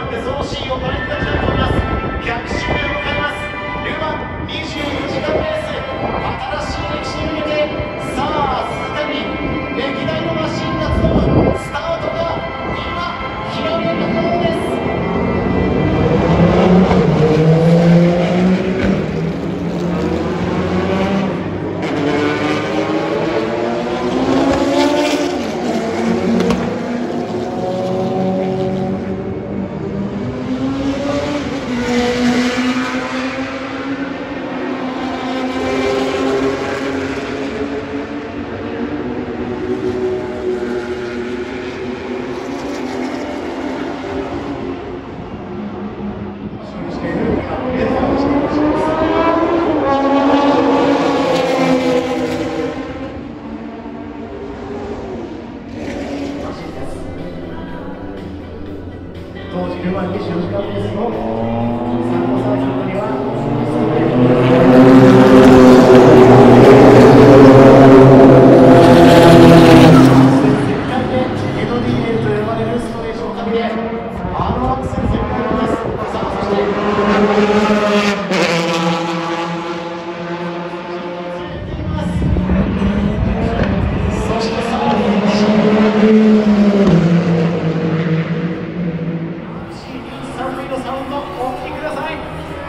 でそのシーンをご覧いただきたいと思います。100周年を迎えますル・マン24時間レース、新しい歴史に向けて、さあすでに歴代のマシンが集うスタートが今切られるようです。当時ル・マン24時間レースの参考サーキットには世界でNDL と呼ばれるストレージの旅でアーロン・アクセルセンがあります。さあそしてそしてさあ三塁のサウンドお聞きください。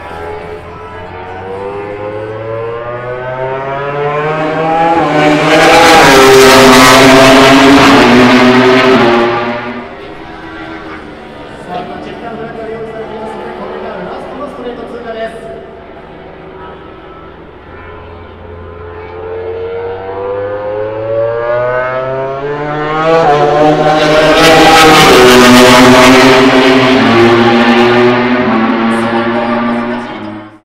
さあ今チェックアウトラインが用意されていますので、これがラストのストレート通過です。